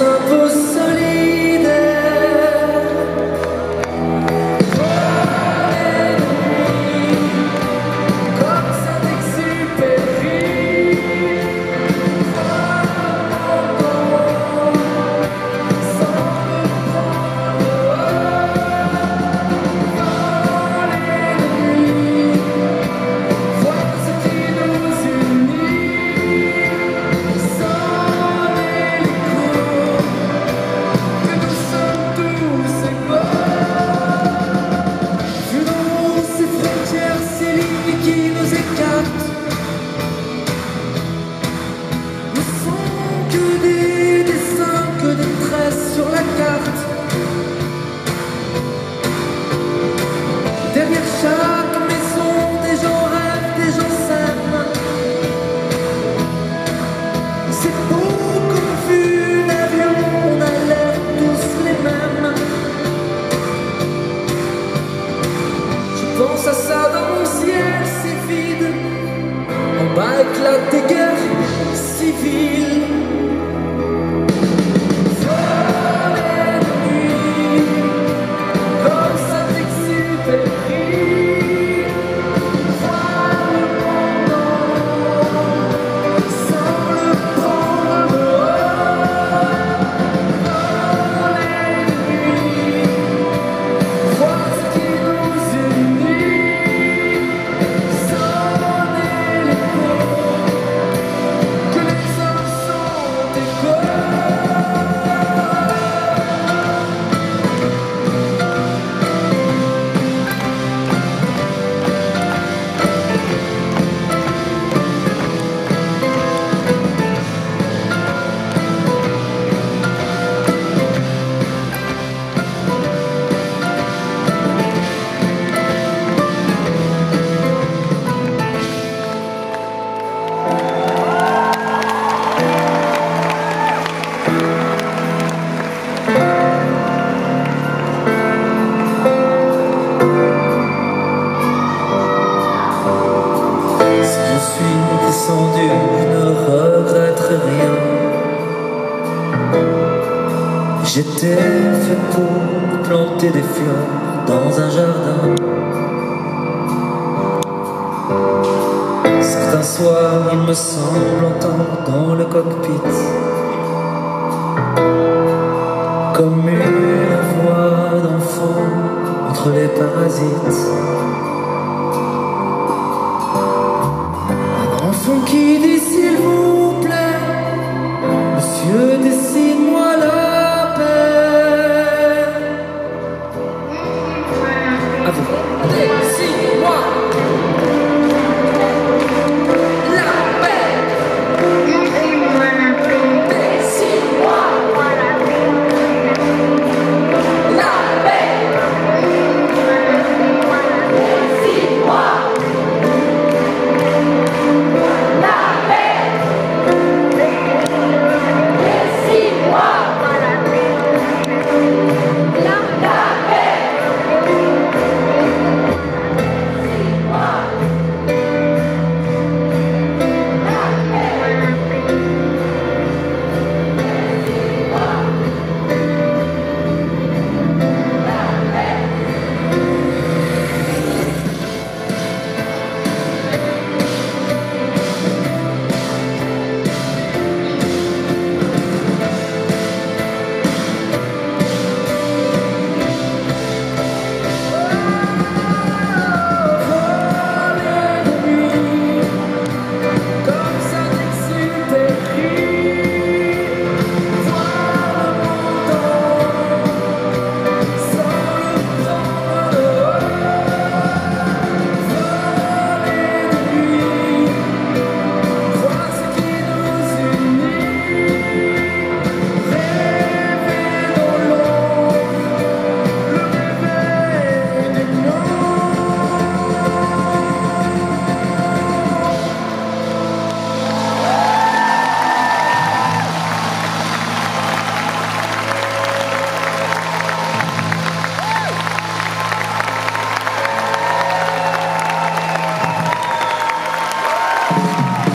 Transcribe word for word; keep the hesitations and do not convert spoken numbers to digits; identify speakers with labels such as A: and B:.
A: un peu solidaire. Prenez nos nuits comme Saint-Exupéry. Sur la carte, derrière chaque maison, des gens rêvent, des gens s'aiment. C'est beau comme vu l'avion, on a l'air tous les mêmes. Je pense à ça dans mon ciel, c'est vide. En bas éclatent des guerres civiles. Descendu, je ne regretterai rien. J'étais fait pour planter des fleurs dans un jardin. Certains soirs, il me semble entendre dans le cockpit comme une voix d'enfant entre les parasites. Qui dit